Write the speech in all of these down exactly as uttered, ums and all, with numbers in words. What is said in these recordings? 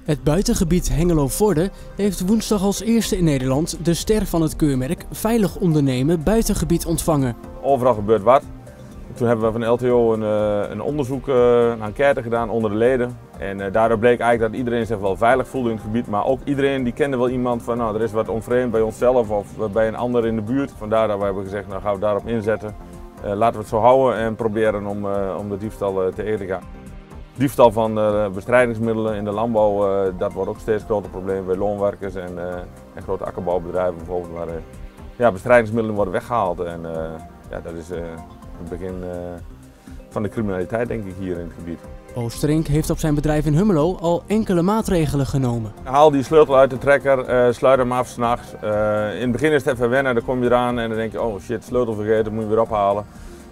Het buitengebied Hengelo-Vorden heeft woensdag als eerste in Nederland de ster van het keurmerk Veilig Ondernemen Buitengebied ontvangen. Overal gebeurt wat. Toen hebben we van L T O een, een onderzoek, een enquête gedaan onder de leden. En daardoor bleek eigenlijk dat iedereen zich wel veilig voelde in het gebied. Maar ook iedereen die kende wel iemand van nou, er is wat onvreemd bij onszelf of bij een ander in de buurt. Vandaar dat we hebben gezegd, nou gaan we daarop inzetten. Uh, laten we het zo houden en proberen om, uh, om de diefstal uh, tegen te gaan. Diefstal van uh, bestrijdingsmiddelen in de landbouw, uh, dat wordt ook steeds een groter probleem bij loonwerkers en, uh, en grote akkerbouwbedrijven bijvoorbeeld. Waar uh, ja, bestrijdingsmiddelen worden weggehaald en uh, ja, dat is uh, het begin uh, van de criminaliteit denk ik hier in het gebied. Oosterink heeft op zijn bedrijf in Hummelo al enkele maatregelen genomen. Haal die sleutel uit de trekker, uh, sluit hem af 's nachts. Uh, in het begin is het even wennen, dan kom je eraan en dan denk je oh shit, sleutel vergeten, moet je weer ophalen.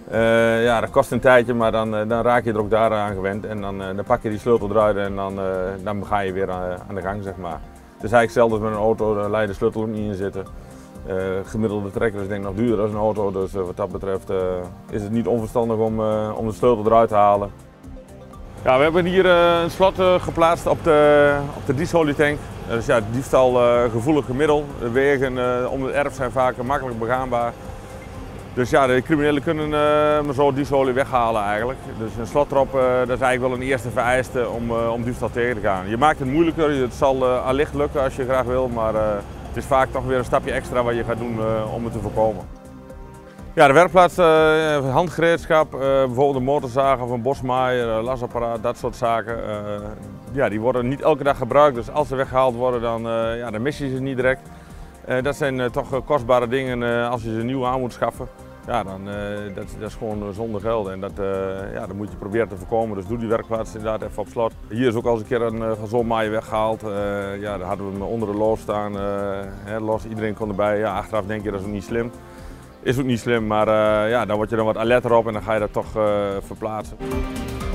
Uh, ja, dat kost een tijdje, maar dan, uh, dan raak je er ook daaraan gewend en dan, uh, dan pak je die sleutel eruit en dan, uh, dan ga je weer aan, aan de gang zeg maar. Het is eigenlijk zelfs met een auto, daar laat je de sleutel ook niet in zitten. Uh, gemiddelde trekker is denk ik nog duurder dan een auto, dus uh, wat dat betreft uh, is het niet onverstandig om, uh, om de sleutel eruit te halen. Ja, we hebben hier uh, een slot uh, geplaatst op de, op de diesolietank. Uh, dus ja, diefstal uh, gevoelige middel. De wegen uh, om het erf zijn vaak makkelijk begaanbaar. Dus ja, de criminelen kunnen uh, maar zo dieselolie weghalen eigenlijk. Dus een slot erop, uh, dat is eigenlijk wel een eerste vereiste om, uh, om diefstal tegen te gaan. Je maakt het moeilijker, het zal uh, allicht lukken als je graag wil, maar uh, het is vaak toch weer een stapje extra wat je gaat doen uh, om het te voorkomen. Ja, de werkplaats, uh, handgereedschap, uh, bijvoorbeeld een motorzaag of een bosmaaier, uh, lasapparaat, dat soort zaken. Uh, ja, die worden niet elke dag gebruikt, dus als ze weggehaald worden dan, uh, ja, dan mis je ze niet direct. Uh, dat zijn uh, toch uh, kostbare dingen uh, als je ze nieuw aan moet schaffen. Ja, dan, uh, dat, dat is gewoon uh, zonder geld en dat, uh, ja, dat moet je proberen te voorkomen. Dus doe die werkplaats inderdaad even op slot. Hier is ook al eens een keer een uh, gazonmaaier weggehaald. Uh, ja, daar hadden we hem onder de loos staan, uh, hè, los, iedereen kon erbij. Ja, achteraf denk je dat is ook niet slim. Is ook niet slim, maar uh, ja, dan word je dan wat alerter op en dan ga je dat toch uh, verplaatsen.